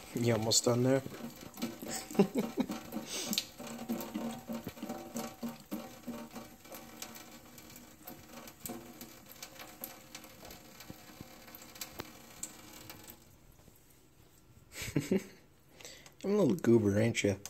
You almost done there? I'm a little goober, ain't you?